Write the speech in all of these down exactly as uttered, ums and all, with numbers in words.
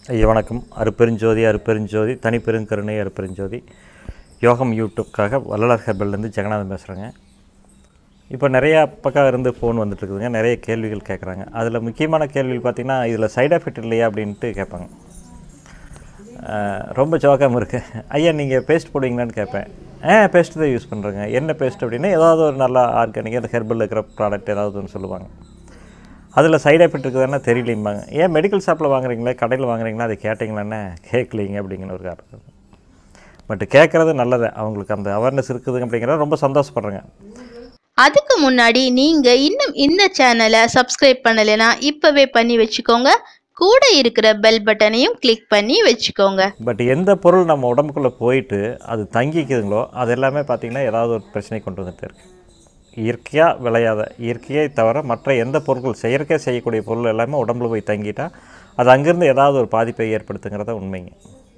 ஐயா வணக்கம். அருப்பெருஞ்சோதி அருப்பெருஞ்சோதி தனிப்பெருங்கருணை அருப்பெருஞ்சோதி யோகம் யூடியூப்காக வள்ளலார் ஹெர்பல்லேருந்து ஜெகநாதன் பேசுகிறேங்க. இப்போ நிறையா பக்கம் இருந்து ஃபோன் வந்துட்டுருக்குதுங்க. நிறைய கேள்விகள் கேட்குறாங்க. அதில் முக்கியமான கேள்விகள் பார்த்திங்கன்னா, இதில் சைட் எஃபெக்ட் இல்லையா அப்படின்ட்டு கேட்பாங்க. ரொம்ப ஜோக்காமல் இருக்குது. ஐயா நீங்கள் பேஸ்ட் போடுவீங்களான்னு கேட்பேன். ஆ பேஸ்ட்டு தான் யூஸ் பண்ணுறேங்க. என்ன பேஸ்ட் அப்படின்னா, ஏதாவது ஒரு நல்ல ஆர்கானிக்காக அந்த ஹெர்பலில் இருக்கிற ப்ராடக்ட் ஏதாவது ஒன்று சொல்லுவாங்க. அதில் சைட் எஃபெக்ட் இருக்குதுன்னா தெரியலைம்பாங்க. ஏன் மெடிக்கல் ஷாப்பில் வாங்குறீங்களா, கடையில் வாங்குறீங்களா, அதை கேட்டிங்களான்னு கேட்கலிங்க அப்படிங்கிற ஒரு காரணம். பட் கேட்குறது நல்லது, அவங்களுக்கு அந்த அவேர்னஸ் இருக்குதுங்க அப்படிங்கிறத ரொம்ப சந்தோஷப்படுறேங்க. அதுக்கு முன்னாடி நீங்கள் இன்னும் இந்த சேனலை சப்ஸ்கிரைப் பண்ணலைன்னா இப்போவே பண்ணி வச்சுக்கோங்க. கூட இருக்கிற பெல் பட்டனையும் கிளிக் பண்ணி வச்சுக்கோங்க. பட் எந்த பொருள் நம்ம உடம்புக்குள்ளே போயிட்டு அது தங்கிக்குதுங்களோ அது எல்லாமே பார்த்திங்கன்னா ஏதாவது ஒரு பிரச்சனை கொண்டு வந்துட்டு இருக்குது. இயற்கையாக விளையாத இயற்கையை தவிர மற்ற எந்த பொருட்கள் செயற்கையாக செய்யக்கூடிய பொருள் எல்லாமே உடம்புல போய் தங்கிட்டால் அது அங்கேருந்து ஏதாவது ஒரு பாதிப்பை ஏற்படுத்துங்கிறத உண்மைங்க.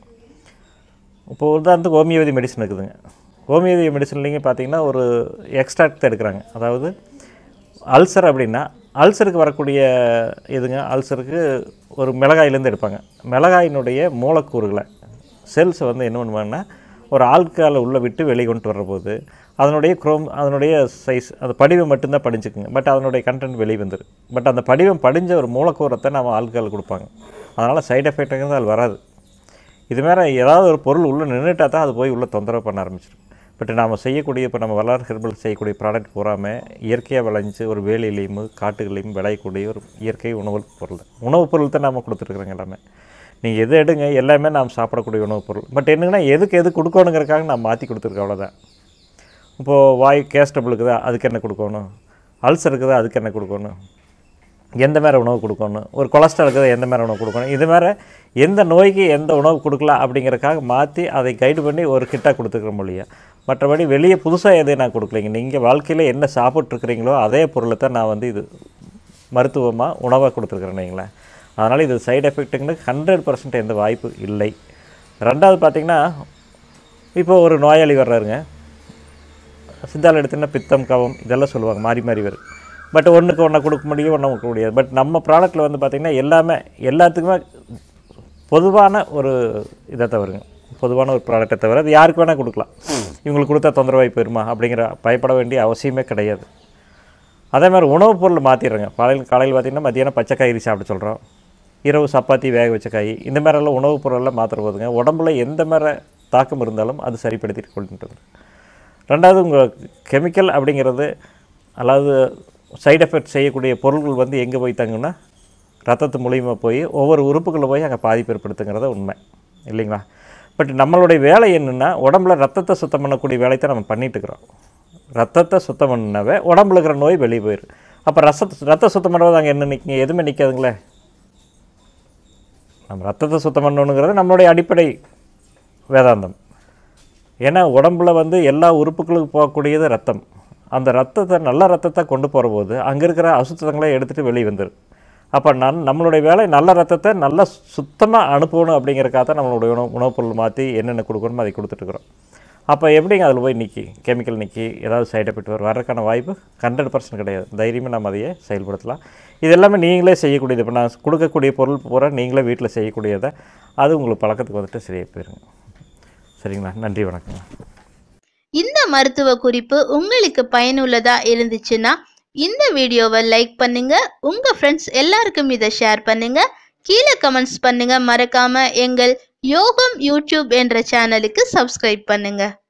இப்போது உதாரணத்துக்கு ஹோமியோபதி மெடிசன் இருக்குதுங்க. ஹோமியோபதி மெடிசன்லேங்க பார்த்திங்கன்னா ஒரு எக்ஸ்ட்ராக்ட் எடுக்கிறாங்க. அதாவது அல்சர் அப்படின்னா அல்சருக்கு வரக்கூடிய இதுங்க, அல்சருக்கு ஒரு மிளகாயிலேருந்து எடுப்பாங்க. மிளகாயினுடைய மூலக்கூறுகளை செல்ஸை வந்து என்ன பண்ணுவாங்கன்னா ஒரு ஆல்கஹாலை உள்ளே விட்டு வெளியே கொண்டு வர்றபோது அதனுடைய குரோம் அதனுடைய சைஸ் அந்த படிவம் மட்டும்தான் படிஞ்சுக்குங்க. பட் அதனுடைய கண்டென்ட் வெளியே வந்துடும். பட் அந்த படிவம் படிஞ்ச ஒரு மூலக்கூறத்தை நம்ம ஆல்கஹால் கொடுப்பாங்க. அதனால் சைட் எஃபெக்ட்டுங்கிறது அது வராது. இதுமாரி ஏதாவது ஒரு பொருள் உள்ளே நின்றுட்டால் தான் அது போய் உள்ளே தொந்தரவு பண்ண ஆரம்பிச்சிடும். பட் நாம் செய்யக்கூடிய இப்போ நம்ம வள்ளலார் ஹெர்பல் செய்யக்கூடிய ப்ராடக்ட் பூராமல் இயற்கையாக விளைஞ்சி ஒரு வேலையிலையும் காட்டுகளையும் விளையக்கூடிய ஒரு இயற்கை உணவு பொருள் தான். உணவுப் பொருள் தான் நாம் கொடுத்துருக்குறோங்க. எல்லாமே நீங்கள் எது எடுங்க, எல்லாமே நாம் சாப்பிடக்கூடிய உணவுப் பொருள். பட் என்னங்கன்னா எதுக்கு எது கொடுக்கணுங்கிறக்காக நாம் மாற்றி கொடுத்துருக்கோம், அவ்வளோதான். இப்போது வாய் கேஸ்டபிள் இருக்குதா, அதுக்கு என்ன கொடுக்கணும், அல்சர் இருக்குதா, அதுக்கு என்ன கொடுக்கணும், எந்த மாதிரி உணவு கொடுக்கணும், ஒரு கொலஸ்ட்ரால் இருக்குதா, எந்த மாதிரி உணவு கொடுக்கணும், இது மாதிரி எந்த நோய்க்கு எந்த உணவு கொடுக்கலாம் அப்படிங்கிறக்காக மாற்றி அதை கைடு பண்ணி ஒரு கிட்டாக கொடுத்துக்கிற மொழியா. மற்றபடி வெளியே புதுசாக எதையும் நான் கொடுக்கலைங்க. நீங்கள் வாழ்க்கையில் என்ன சாப்பிட்ருக்குறீங்களோ அதே பொருளை தான் நான் வந்து இது மருத்துவமாக உணவாக கொடுத்துருக்குறேன் வைங்களேன். அதனால் இது சைடு எஃபெக்ட்டுங்கிறது ஹண்ட்ரட் பர்சன்ட் எந்த வாய்ப்பு இல்லை. ரெண்டாவது பார்த்திங்கன்னா, இப்போது ஒரு நோயாளி வர்றாருங்க, சித்தால் எடுத்திங்கன்னா பித்தம் கவம் இதெல்லாம் சொல்லுவாங்க, மாறி மாறி வரும். பட் ஒன்றுக்கு ஒன்றை கொடுக்க முடியும், ஒன்றை கொடுக்க முடியாது. பட் நம்ம ப்ராடக்ட்டில் வந்து பார்த்திங்கன்னா எல்லாமே எல்லாத்துக்குமே பொதுவான ஒரு இதை தவிருங்க, பொதுவான ஒரு ப்ராடக்டை தவிர அது யாருக்கு வேணால் கொடுக்கலாம். இவங்களுக்கு கொடுத்தா தொந்தரவாய் போயிருமா அப்படிங்கிற பயப்பட வேண்டிய அவசியமே கிடையாது. அதே மாதிரி உணவுப் பொருள் மாற்றிடுறேங்க. காலையில் காலையில் பார்த்திங்கன்னா மத்தியானம் பச்சை காய்கறி சாப்பிட சொல்கிறோம், இரவு சப்பாத்தி வேக வச்ச காய், இந்த மாதிரிலாம் உணவுப் பொருளெல்லாம் மாத்திர போதுங்க உடம்புல எந்த மாதிரி தாக்கம் இருந்தாலும் அது சரிப்படுத்திட்டு கொண்டுட்டு. ரெண்டாவது உங்கள் கெமிக்கல் அப்படிங்கிறது அதாவது சைடு எஃபெக்ட் செய்யக்கூடிய பொருள்கள் வந்து எங்கே போய் தங்குன்னா ரத்தத்து மூலியமாக போய் ஒவ்வொரு உறுப்புகளில் போய் அங்கே பாதிப்பு ஏற்படுத்துங்கிறத உண்மை இல்லைங்களா. பட் நம்மளுடைய வேலை என்னென்னா உடம்புல ரத்தத்தை சுத்தம் பண்ணக்கூடிய வேலையை நம்ம பண்ணிட்டுருக்குறோம். ரத்தத்தை சுத்தம் பண்ணாவே உடம்புல இருக்கிற நோய் வெளியே போயிடும். அப்போ ரசத்தை ரத்த சுத்தம் பண்ணுறது அங்கே என்ன நிற்கிங்க, எதுவுமே நிற்காதுங்களே. நம்ம ரத்தத்தை சுத்தம் பண்ணணுங்கிறது நம்மளுடைய அடிப்படை வேதாந்தம். ஏன்னா உடம்புல வந்து எல்லா உறுப்புகளுக்கு போகக்கூடியது ரத்தம். அந்த ரத்தத்தை நல்ல ரத்தத்தை கொண்டு போகிற போது அங்கே இருக்கிற அசுத்தங்களை எடுத்துகிட்டு வெளியே வந்துடும். அப்போ நான் நம்மளுடைய வேலை நல்ல ரத்தத்தை நல்லா சுத்தமாக அனுப்பணும் அப்படிங்கிறக்காக தான் நம்மளுடைய உணவு உணவுப் பொருள் மாற்றி என்னென்ன கொடுக்கணுமோ அதை கொடுத்துட்ருக்குறோம். அப்போ எப்படிங்க அதில் போய் நிற்கி கெமிக்கல் நிற்கி ஏதாவது சைட் எஃபெக்ட் வரும் வர்றதுக்கான வாய்ப்பு ஹண்ட்ரட் பர்சன்ட் கிடையாது. தைரியமாக நம்ம அதையே செயல்படுத்தலாம். இது எல்லாமே நீங்களே செய்யக்கூடியது. இப்போ நான் கொடுக்கக்கூடிய பொருள் பூரா நீங்களே வீட்டில் செய்யக்கூடியதை அது உங்களுக்கு பழக்கத்துக்கு வந்துட்டு சரியாக போயிருங்க. சரிங்களா, நன்றி, வணக்கம். இந்த மருத்துவ குறிப்பு உங்களுக்கு பயனுள்ளதா இருந்துச்சுன்னா இந்த வீடியோவை லைக் பண்ணுங்க, உங்க ஃப்ரெண்ட்ஸ் எல்லாருக்கும் இதை ஷேர் பண்ணுங்க, கீழே கமெண்ட்ஸ் பண்ணுங்க. மறக்காம எங்கள் யோகம் யூடியூப் என்ற சேனலுக்கு சப்ஸ்கிரைப் பண்ணுங்க.